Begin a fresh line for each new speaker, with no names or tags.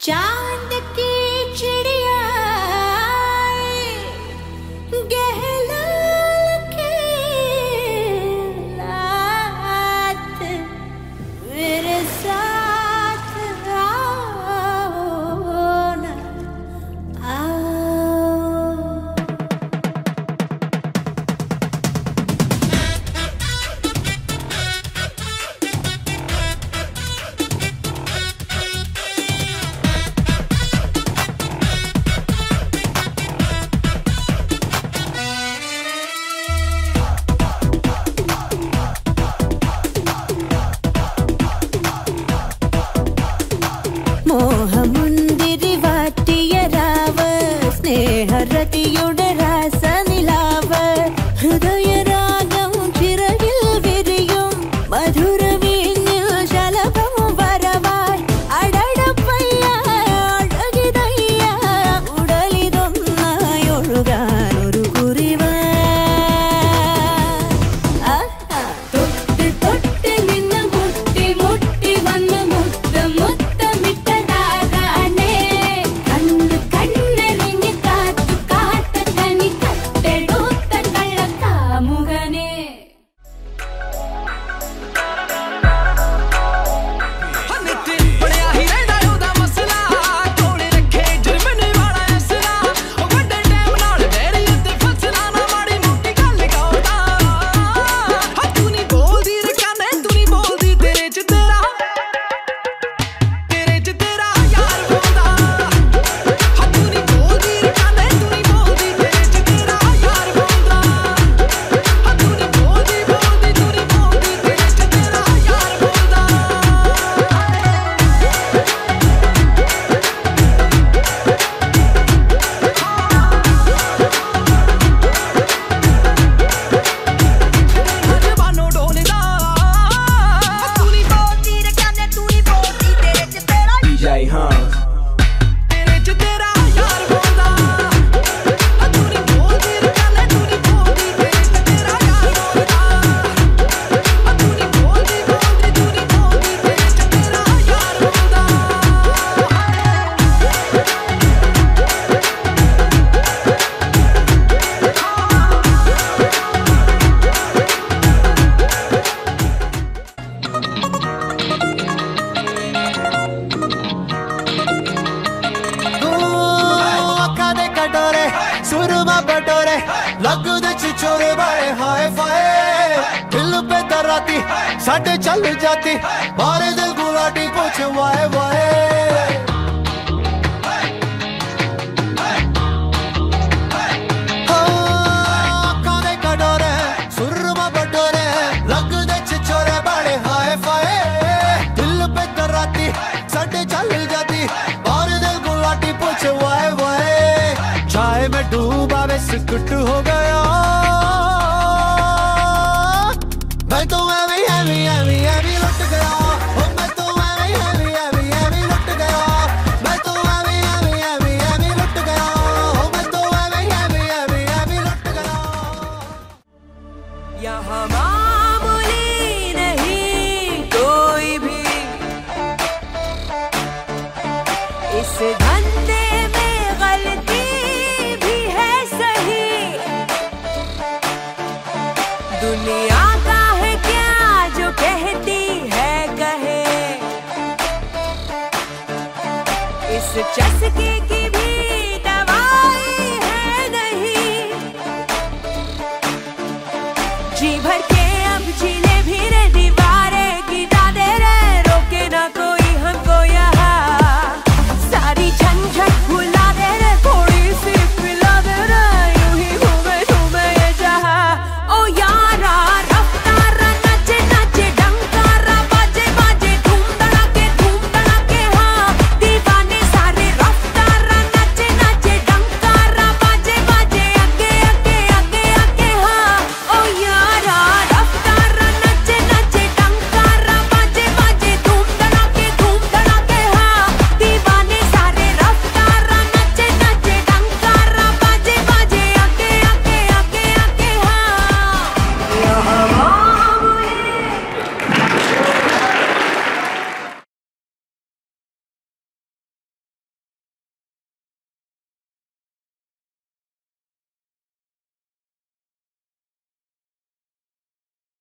चांद की चिड़िया गहलाल के लात मेरे साथ आओ ना आओ। മോഹമുന്തിരിവാറ്റിയരാവ സ്നേഹരതിയുടെ രാസനിലാവ ഹൃദയരാഗം ചിറകിൽ വിരിയും മധുരവീഞ്ഞിൽ ശലഭം വരവായി അടടപ്പയ്യ അഴകിതയ്യ ഉടലിതൊന്നായി ഒഴുകാൻ ഒരു കുറിവ തൊട്ട് തൊട്ട് നിന്ന് മുട്ടി മുട്ടി വന്ന് മുത്തം മുത്തമിട്ടതാകാനേ കണ്ണ് കണ്ണെറിഞ്ഞ് കാത്തു കാത്ത കനി കട്ടെടുത്ത കള്ളക്കാമുകനെ
सुरमा बटोरे लगदे छिछोरे बाए हाय फाए दिल पे तराती साडे चल जाती मारे दिल गुलाटी पूछ वाए वाए काने कटोरे सुरमा बटोरे लगदे छिछोरे बाए हाय फाए दिल पे तराती साडे चल जाती मारे दिल गुलाटी पूछ वाए वाए चाय में डूबा वे सिकुट हो गया मैं तो एवी एवी एवी एवी लुट गया मैं तो एवी एवी एवी एवी लुट गया मैं तो एवी एवी एवी एवी लुट गया मैं तो एवी एवी एवी एवी लुट गया।
यहाँ मामूली नहीं कोई भी इस धंधे में गलती भी है सही। दुनिया का है क्या जो कहती है कहे इस चस्के की भी